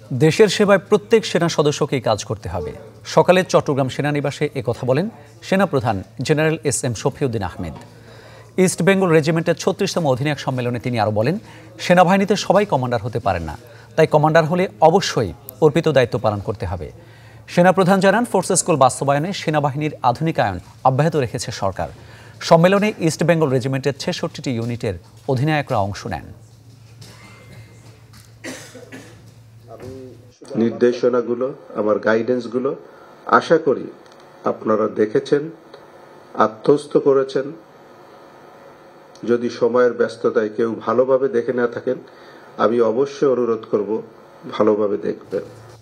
দেশের সেবায় প্রত্যেক সেনা সদস্যকেই কাজ করতে হবে। সকালে চট্টগ্রাম সেনানিবাসে একথা বলেন সেনাপ্রধান general S M. Shafiuddin Ahmed. East Bengal রেজিমেন্টের 36তম অধিনায়ক সম্মেলনে তিনি আরও বলেন, সেনাবাহিনীতে সবাই কমান্ডার হতে পারেন না, তাই কমান্ডার হলে অবশ্যই অর্পিত দায়িত্ব পালন করতে হবে। সেনাপ্রধান জানান, ফোর্সেস স্কুল বাস্তবায়নে সেনাবাহিনীর আধুনিকায়ন অব্যাহত রেখেছে সরকার। সম্মেলনে ইস্ট বেঙ্গল রেজিমেন্টের 66টি ইউনিটের অধিনায়করা অংশ নেন। নির্দেশনাগুলো, আমার গাইডেন্সগুলো আশা করি আপনারা দেখেছেন, আত্মস্থ করেছেন। যদি সময়ের ব্যস্ততায় কেউ ভালোভাবে দেখে না থাকেন, আমি অবশ্যই অনুরোধ করব ভালোভাবে দেখবেন।